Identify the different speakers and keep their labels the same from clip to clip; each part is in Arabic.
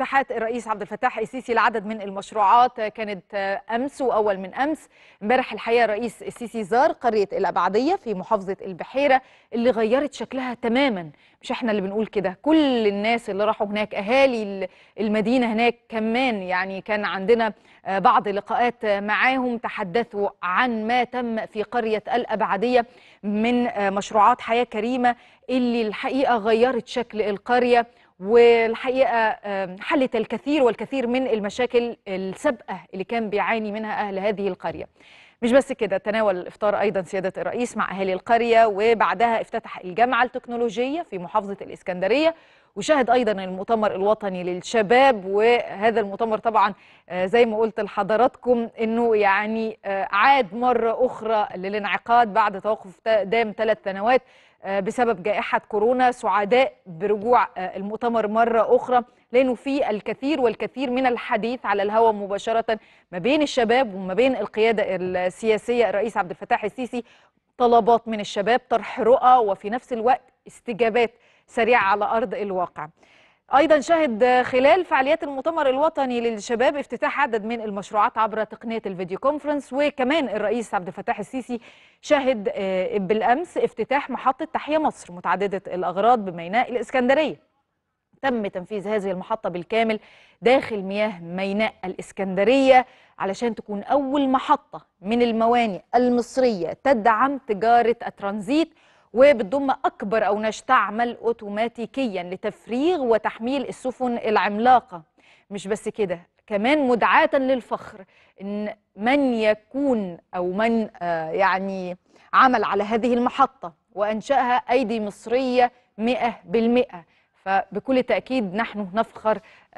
Speaker 1: افتتاحات الرئيس عبد الفتاح السيسي لعدد من المشروعات كانت أمس وأول من أمس. امبارح الحقيقة الرئيس السيسي زار قرية الأبعدية في محافظة البحيرة اللي غيرت شكلها تماما. مش احنا اللي بنقول كده، كل الناس اللي راحوا هناك، أهالي المدينة هناك كمان، يعني كان عندنا بعض لقاءات معاهم تحدثوا عن ما تم في قرية الأبعدية من مشروعات حياة كريمة اللي الحقيقة غيرت شكل القرية، والحقيقة حلت الكثير والكثير من المشاكل السابقة اللي كان بيعاني منها أهل هذه القرية. مش بس كده، تناول الإفطار أيضا سيادة الرئيس مع أهالي القرية، وبعدها افتتح الجامعة التكنولوجية في محافظة الإسكندرية، وشاهد أيضا المؤتمر الوطني للشباب. وهذا المؤتمر طبعا زي ما قلت لحضراتكم أنه يعني عاد مرة أخرى للانعقاد بعد توقف دام 3 سنوات بسبب جائحة كورونا. سعداء برجوع المؤتمر مرة أخرى، لأنه في الكثير والكثير من الحديث على الهواء مباشرة ما بين الشباب وما بين القيادة السياسية الرئيس عبد الفتاح السيسي. طلبات من الشباب، طرح رؤى، وفي نفس الوقت استجابات سريعة على أرض الواقع. أيضا شهد خلال فعاليات المؤتمر الوطني للشباب افتتاح عدد من المشروعات عبر تقنية الفيديو كونفرنس. وكمان الرئيس عبد الفتاح السيسي شهد بالأمس افتتاح محطة تحيا مصر متعددة الأغراض بميناء الإسكندرية. تم تنفيذ هذه المحطة بالكامل داخل مياه ميناء الإسكندرية علشان تكون أول محطة من الموانئ المصرية تدعم تجارة الترانزيت، وبتضم أكبر أوناش تعمل أوتوماتيكيا لتفريغ وتحميل السفن العملاقة. مش بس كده، كمان مدعاة للفخر إن من يكون أو من يعني عمل على هذه المحطة وأنشأها أيدي مصرية 100%. فبكل تأكيد نحن نفخر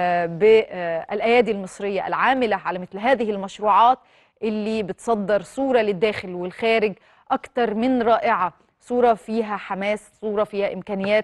Speaker 1: بالأيادي المصرية العاملة على مثل هذه المشروعات اللي بتصدر صورة للداخل والخارج أكثر من رائعة، صورة فيها حماس، صورة فيها إمكانيات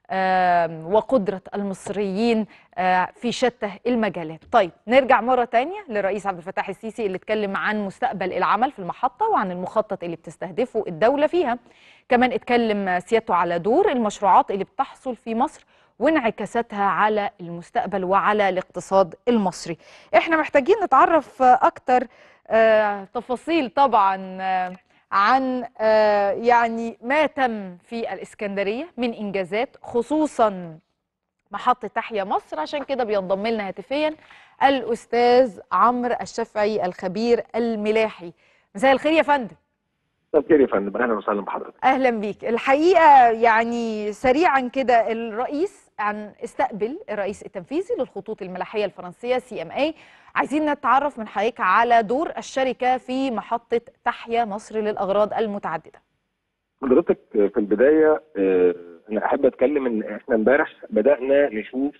Speaker 1: وقدرة المصريين في شتى المجالات. طيب نرجع مرة تانية للرئيس عبد الفتاح السيسي اللي اتكلم عن مستقبل العمل في المحطة وعن المخطط اللي بتستهدفه الدولة فيها. كمان اتكلم سيادته على دور المشروعات اللي بتحصل في مصر وانعكاساتها على المستقبل وعلى الاقتصاد المصري. احنا محتاجين نتعرف اكتر تفاصيل طبعا عن يعني ما تم في الإسكندرية من إنجازات، خصوصا محطة تحيا مصر. عشان كده بينضم لنا هاتفيا الأستاذ عمرو الشافعي الخبير الملاحي. مساء الخير يا فندم.
Speaker 2: مساء الخير يا فندم، اهلا وسهلا بحضرتك.
Speaker 1: اهلا بيك. الحقيقه يعني سريعا كده، الرئيس استقبل الرئيس التنفيذي للخطوط الملاحيه الفرنسيه CMA. عايزين نتعرف من حضرتك على دور الشركه في محطه تحيا مصر للاغراض المتعدده.
Speaker 2: حضرتك في البدايه انا احب اتكلم ان احنا امبارح بدانا نشوف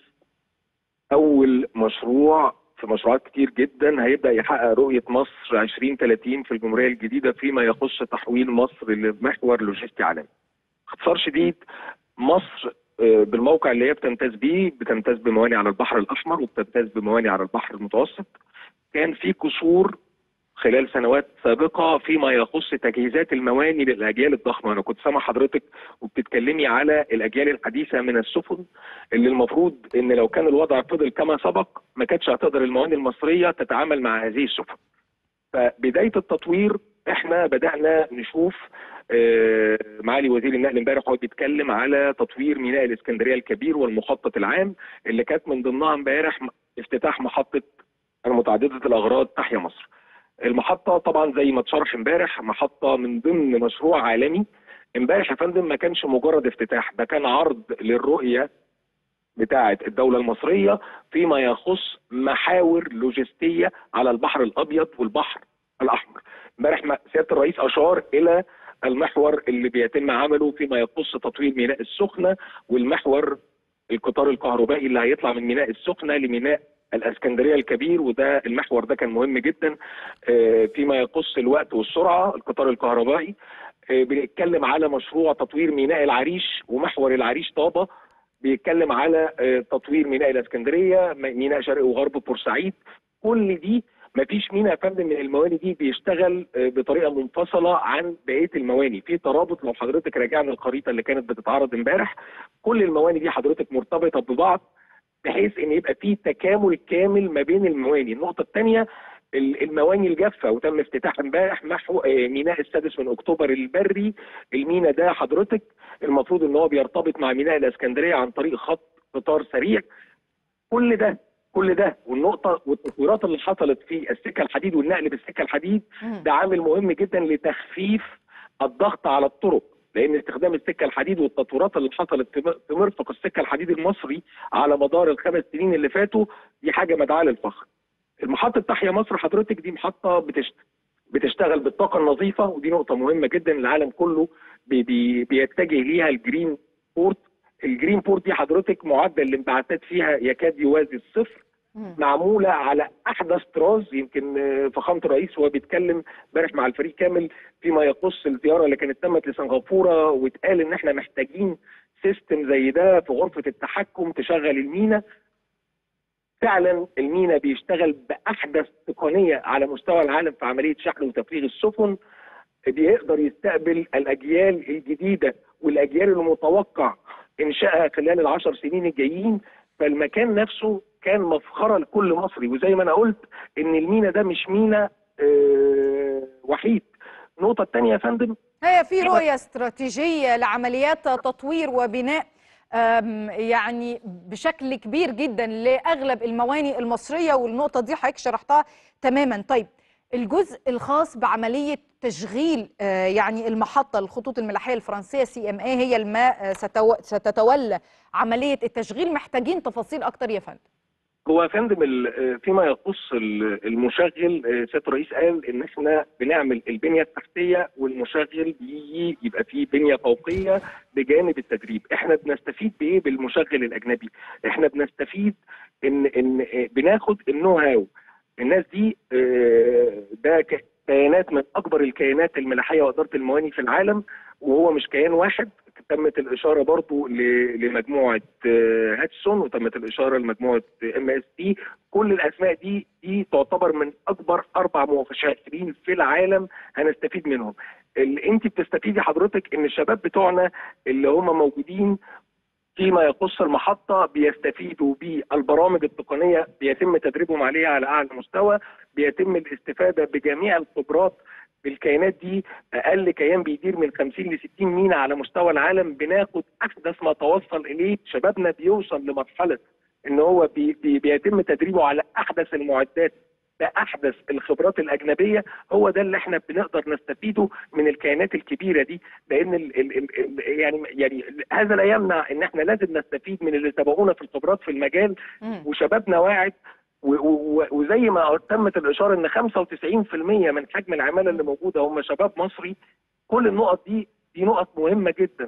Speaker 2: اول مشروع في مشروعات كتير جدا هيبدا يحقق رؤيه مصر 2030 في الجمهوريه الجديده فيما يخص تحويل مصر لمحور لوجستي عالمي. باختصار شديد، مصر بالموقع اللي هي بتمتاز بيه، بتمتاز بموانئ على البحر الاحمر وبتمتاز بموانئ على البحر المتوسط. كان في قصور خلال سنوات سابقه فيما يخص تجهيزات الموانئ للاجيال الضخمه. انا كنت سامع حضرتك وبتتكلمي على الاجيال الحديثه من السفن اللي المفروض ان لو كان الوضع فضل كما سبق ما كانتش هتقدر الموانئ المصريه تتعامل مع هذه السفن. فبدايه التطوير احنا بدانا نشوف معالي وزير النقل امبارح وهو بيتكلم على تطوير ميناء الاسكندريه الكبير والمخطط العام اللي كانت من ضمنها امبارح افتتاح محطه المتعدده الاغراض تحيا مصر. المحطه طبعا زي ما اتشرح امبارح محطه من ضمن مشروع عالمي. امبارح يا فندم ما كانش مجرد افتتاح، ده كان عرض للرؤيه بتاعه الدوله المصريه فيما يخص محاور لوجستيه على البحر الابيض والبحر الاحمر. امبارح سياده الرئيس اشار الى المحور اللي بيتم عمله فيما يخص تطوير ميناء السخنه، والمحور القطار الكهربائي اللي هيطلع من ميناء السخنه لميناء الاسكندريه الكبير، وده المحور ده كان مهم جدا فيما يخص الوقت والسرعه. القطار الكهربائي بنتكلم على مشروع تطوير ميناء العريش ومحور العريش طابه، بيتكلم على تطوير ميناء الاسكندريه، ميناء شرق وغرب بورسعيد. كل دي مفيش ميناء يا فندم من الموانئ دي بيشتغل بطريقه منفصله عن بقيه الموانئ، في ترابط. لو حضرتك راجعنا الخريطه اللي كانت بتتعرض امبارح، كل الموانئ دي حضرتك مرتبطه ببعض بحيث ان يبقى فيه تكامل كامل ما بين المواني. النقطه الثانيه المواني الجافه، وتم افتتاح امبارح محو ميناء السادس من اكتوبر البري. الميناء ده حضرتك المفروض ان هو بيرتبط مع ميناء الاسكندريه عن طريق خط قطار سريع. كل ده والنقطه والتطويرات اللي حصلت في السكه الحديد والنقل بالسكه الحديد ده عامل مهم جدا لتخفيف الضغط على الطرق، لان استخدام السكه الحديد والتطويرات اللي حصلت في مرفق السكه الحديد المصري على مدار ال5 سنين اللي فاتوا دي حاجه مدعاه للفخر. المحطه تحيا مصر حضرتك دي محطه بتشتغل بالطاقه النظيفه، ودي نقطه مهمه جدا العالم كله بيتجه ليها. الجرين بورت، الجرين بورت دي حضرتك معدل الانبعاثات فيها يكاد يوازي الصفر، معموله على احدث طراز. يمكن فخامه الرئيس وهو بيتكلم امبارح مع الفريق كامل فيما يخص الزياره اللي كانت تمت لسنغافوره، واتقال ان احنا محتاجين سيستم زي ده في غرفه التحكم تشغل المينا. فعلا المينا بيشتغل باحدث تقنيه على مستوى العالم في عمليه شحن وتفريغ السفن، بيقدر يستقبل الاجيال الجديده والاجيال المتوقع انشائها خلال ال10 سنين الجايين. فالمكان نفسه كان مفخره لكل مصري، وزي ما انا قلت ان المينا ده مش مينا وحيد. النقطه الثانيه يا فندم،
Speaker 1: هي في رؤيه استراتيجيه لعمليات تطوير وبناء يعني بشكل كبير جدا لاغلب الموانئ المصريه، والنقطه دي حضرتك شرحتها تماما. طيب الجزء الخاص بعمليه تشغيل يعني المحطه الخطوط الملاحيه الفرنسيه CMA هي الماء ستتولى عمليه التشغيل، محتاجين تفاصيل اكتر يا فندم.
Speaker 2: هو يا فندم فيما يخص المشغل سياده الرئيس قال ان احنا بنعمل البنيه التحتيه، والمشغل بيجي يبقى فيه بنيه فوقيه بجانب التدريب. احنا بنستفيد بايه بالمشغل الاجنبي؟ احنا بنستفيد ان بناخد النو هاو. الناس دي ده كيانات من اكبر الكيانات الملاحيه واداره المواني في العالم، وهو مش كيان واحد. تمت الاشاره برضو لمجموعه هاتسون، وتمت الاشاره لمجموعه MSC. كل الاسماء دي تعتبر من اكبر 4 مشاركين في العالم هنستفيد منهم. اللي انت بتستفيدي حضرتك ان الشباب بتوعنا اللي هم موجودين فيما يخص المحطه بيستفيدوا بالبرامج التقنيه، بيتم تدريبهم عليها على اعلى مستوى، بيتم الاستفاده بجميع الخبرات بالكيانات دي. اقل كيان بيدير من 50 ل 60 مينا على مستوى العالم، بناخد احدث ما توصل اليه. شبابنا بيوصل لمرحله ان هو بيتم تدريبه على احدث المعدات باحدث الخبرات الاجنبيه. هو ده اللي احنا بنقدر نستفيده من الكيانات الكبيره دي، لان يعني هذا لا يمنع ان احنا لازم نستفيد من اللي سبقونا في الخبرات في المجال، وشبابنا واعد. وزي ما تمت الاشاره ان 95% من حجم العماله اللي موجوده هم شباب مصري. كل النقط دي نقط مهمه جدا.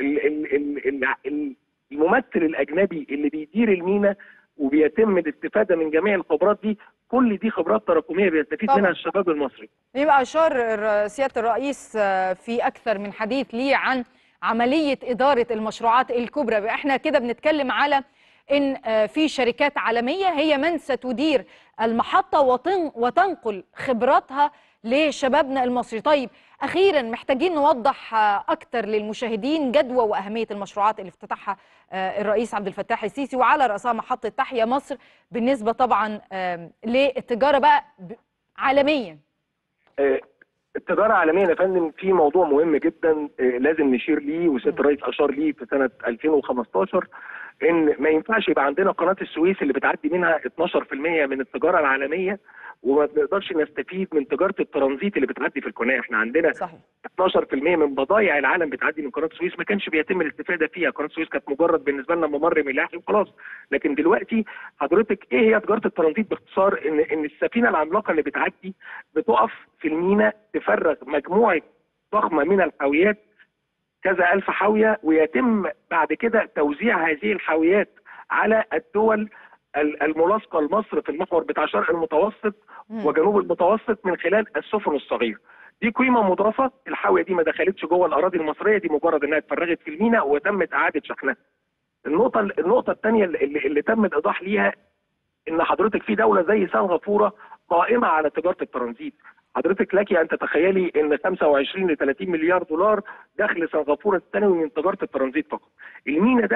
Speaker 2: الممثل الاجنبي اللي بيدير المينا وبيتم الاستفاده من جميع الخبرات دي، كل دي خبرات تراكميه بيستفيد منها الشباب المصري.
Speaker 1: يبقى اشار سياده الرئيس في اكثر من حديث ليه عن عمليه اداره المشروعات الكبرى. احنا كده بنتكلم على ان في شركات عالميه هي من ستدير المحطه وتنقل خبراتها لشبابنا المصري. طيب اخيرا محتاجين نوضح اكتر للمشاهدين جدوى واهميه المشروعات اللي افتتحها الرئيس عبد الفتاح السيسي، وعلى راسها محطه تحيا مصر، بالنسبه طبعا للتجاره بقى عالميا.
Speaker 2: التجاره عالميا يا فندم في موضوع مهم جدا لازم نشير ليه، وسياده الرئيس اشار ليه في سنه 2015 ان ما ينفعش يبقى عندنا قناه السويس اللي بتعدي منها 12% من التجاره العالميه وما بنقدرش نستفيد من تجاره الترانزيت اللي بتعدي في القناه. احنا عندنا صحيح 12% من بضائع العالم بتعدي من قناه السويس ما كانش بيتم الاستفاده فيها. قناه السويس كانت مجرد بالنسبه لنا ممر ملاحي وخلاص. لكن دلوقتي حضرتك ايه هي تجاره الترانزيت باختصار؟ ان السفينه العملاقه اللي بتعدي بتقف في الميناء تفرغ مجموعه ضخمه من الحاويات، كذا ألف حاوية، ويتم بعد كده توزيع هذه الحاويات على الدول الملاصقة لمصر في المحور بتاع الشرق المتوسط وجنوب المتوسط من خلال السفن الصغيرة. دي قيمة مضافة. الحاوية دي ما دخلتش جوه الأراضي المصرية، دي مجرد إنها اتفرغت في الميناء وتمت إعادة شحنها. النقطة الثانية اللي تم الإيضاح ليها إن حضرتك في دولة زي سنغافورة قائمة على تجارة الترانزيت. حضرتك لك ان تتخيلي ان 25 ل 30 مليار دولار دخل سنغافوره السنوي من تجاره الترانزيت فقط. المينا ده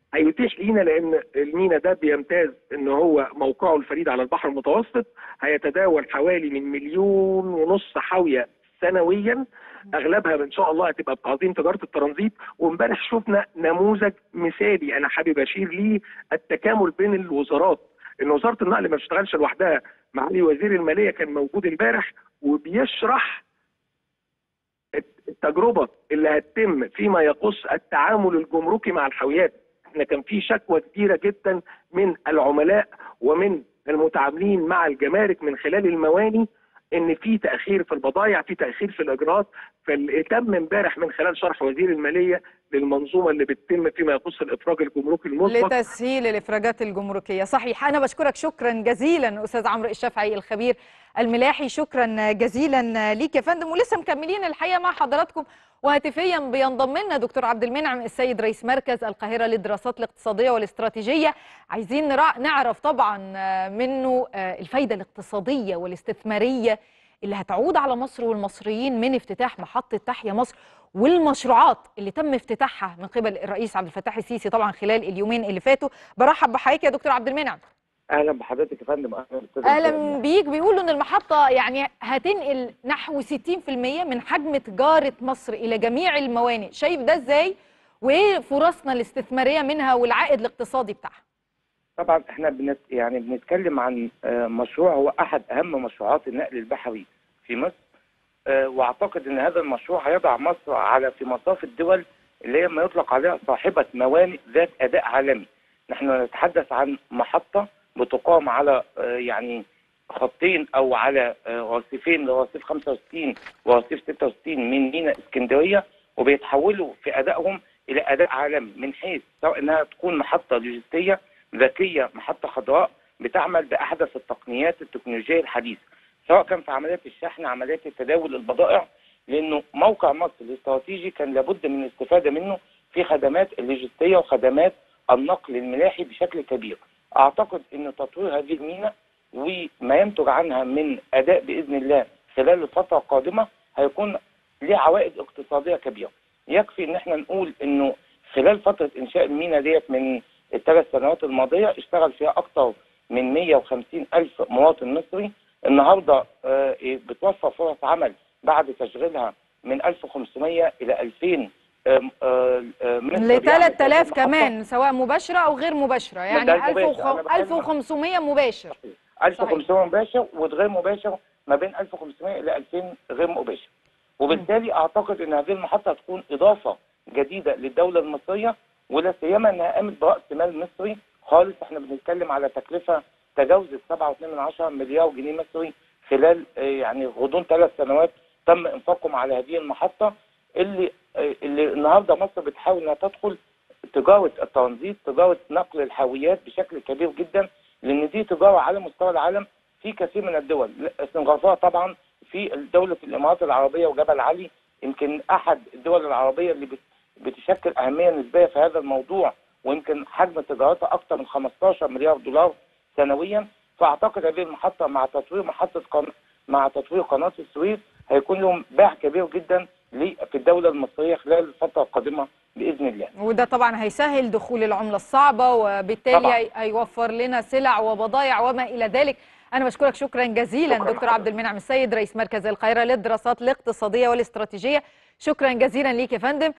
Speaker 2: هيتيح لينا، لان المينا ده بيمتاز ان هو موقعه الفريد على البحر المتوسط، هيتداول حوالي من 1.5 مليون حاويه سنويا، اغلبها ان شاء الله هتبقى بتعظيم تجاره الترانزيت. وامبارح شفنا نموذج مثالي انا حابب اشير ليه، التكامل بين الوزارات، ان وزاره النقل ما بتشتغلش لوحدها. معالي وزير الماليه كان موجود امبارح وبيشرح التجربه اللي هتتم فيما يخص التعامل الجمركي مع الحاويات. احنا كان في شكوى كبيره جدا من العملاء ومن المتعاملين مع الجمارك من خلال المواني ان في تاخير في البضائع، في تاخير في الاجراءات. فاللي تم امبارح من خلال شرح وزير الماليه للمنظومه اللي بتتم فيما يخص الافراج الجمركي المسبق
Speaker 1: لتسهيل الافراجات الجمركيه. صحيح. انا بشكرك شكرا جزيلا استاذ عمرو الشافعي الخبير الملاحي، شكرا جزيلا ليك يا فندم. ولسه مكملين الحقيقه مع حضراتكم، وهاتفيا بينضم لنا دكتور عبد المنعم السيد رئيس مركز القاهره للدراسات الاقتصاديه والاستراتيجيه. عايزين نعرف طبعا منه الفايده الاقتصاديه والاستثماريه اللي هتعود على مصر والمصريين من افتتاح محطه تحيا مصر، والمشروعات اللي تم افتتاحها من قبل الرئيس عبد الفتاح السيسي طبعا خلال اليومين اللي فاتوا. برحب بحضرتك يا دكتور عبد المنعم.
Speaker 3: اهلا بحضرتك يا فندم.
Speaker 1: اهلا بيك. بيقولوا ان المحطه يعني هتنقل نحو 60% من حجم تجاره مصر الى جميع الموانئ، شايف ده ازاي؟ وايه فرصنا الاستثماريه منها والعائد الاقتصادي بتاعها؟
Speaker 3: طبعا احنا بنتكلم عن مشروع هو احد اهم مشروعات النقل البحري في مصر، واعتقد ان هذا المشروع هيضع مصر في مصاف الدول اللي هي ما يطلق عليها صاحبه موانئ ذات اداء عالمي. نحن نتحدث عن محطه بتقام على خطين او على رصيفين، لرصيف 65 ورصيف 66 من ميناء اسكندريه، وبيتحولوا في ادائهم الى اداء عالمي، من حيث سواء انها تكون محطه لوجستيه ذكيه، محطه خضراء بتعمل باحدث التقنيات التكنولوجيه الحديثه، سواء كان في عمليات الشحن، عمليات التداول البضائع، لانه موقع مصر الاستراتيجي كان لابد من الاستفاده منه في خدمات اللوجستيه وخدمات النقل الملاحي بشكل كبير. اعتقد ان تطوير هذه الميناء وما ينتج عنها من اداء باذن الله خلال الفتره القادمه هيكون له عوائد اقتصاديه كبيره. يكفي ان احنا نقول انه خلال فتره انشاء الميناء ديت من ال3 سنوات الماضيه اشتغل فيها اكثر من 150 الف مواطن مصري. النهارده بتوفر فرص عمل بعد تشغيلها من 1500 الى 2000
Speaker 1: ل 3000 كمان، سواء مباشره او غير مباشره، يعني 1500 مباشر.
Speaker 3: 1500 مباشر وغير مباشر ما بين 1500 الى 2000 غير مباشر. وبالتالي اعتقد ان هذه المحطه هتكون اضافه جديده للدوله المصريه، ولا سيما انها قامت براس مال مصري خالص. احنا بنتكلم على تكلفه تجاوزت 7.2 مليار جنيه مصري خلال غضون 3 سنوات تم انفاقهم على هذه المحطه، اللي النهارده مصر بتحاول انها تدخل تجاره الترانزيت، تجاره نقل الحاويات بشكل كبير جدا، لان دي تجاره على مستوى العالم في كثير من الدول. سنغافوره طبعا، في دوله الامارات العربيه وجبل علي، يمكن احد الدول العربيه اللي بتشكل اهميه نسبيه في هذا الموضوع، ويمكن حجم تجارتها اكثر من 15 مليار دولار سنويا. فاعتقد هذه المحطه مع تطوير قناه السويس هيكون لهم باع كبير جدا في الدوله المصريه خلال الفتره القادمه باذن الله.
Speaker 1: وده طبعا هيسهل دخول العمله الصعبه، وبالتالي هيوفر لنا سلع وبضائع وما الى ذلك. انا بشكرك شكرا جزيلا دكتور عبد المنعم السيد رئيس مركز القاهره للدراسات الاقتصاديه والاستراتيجيه. شكرا جزيلا ليك يا فندم.